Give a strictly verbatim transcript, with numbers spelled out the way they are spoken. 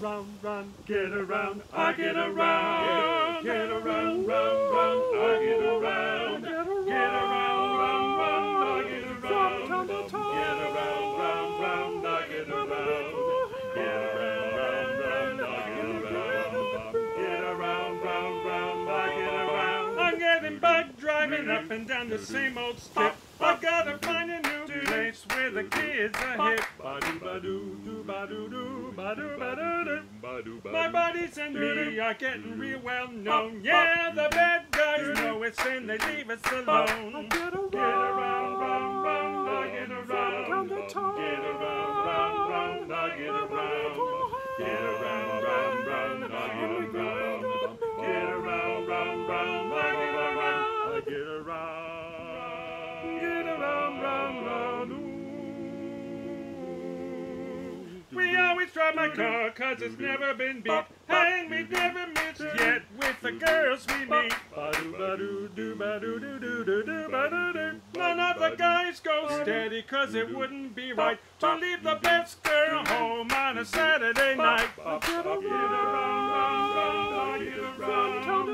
around, run, get around, I get around, get around, run, run, I get around, get around, run, run, I get around, get around, run, run, I get around, get around, run, I get around, get around, run, run, I get around. I'm getting back, driving up and down the same old strip. I gotta find a new place where the kids are hip. My buddies and me are getting real well known. Yeah, the bad guys know it's sin, they leave us alone. Get around, run, run, I get around. Get around, run, run, I get around. Get around, run, run, I get around. Get around, run, run, I get around. I get around. Get around, run, run, ooh. We always drive my car cause it's never been beat. And we've never missed yet with the girls we meet. None of the guys go steady cause it wouldn't be right to leave the best girl home on a Saturday night. Get around, get around, get around.